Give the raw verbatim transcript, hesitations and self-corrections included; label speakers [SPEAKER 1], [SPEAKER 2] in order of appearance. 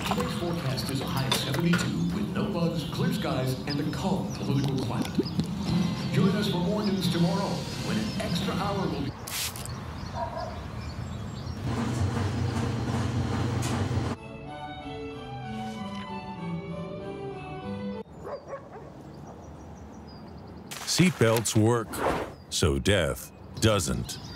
[SPEAKER 1] Today's forecast is a high of seventy-two with no bugs, clear skies, and a calm political climate. Join us for more news tomorrow when an extra hour will be...
[SPEAKER 2] Seatbelts work, so death doesn't.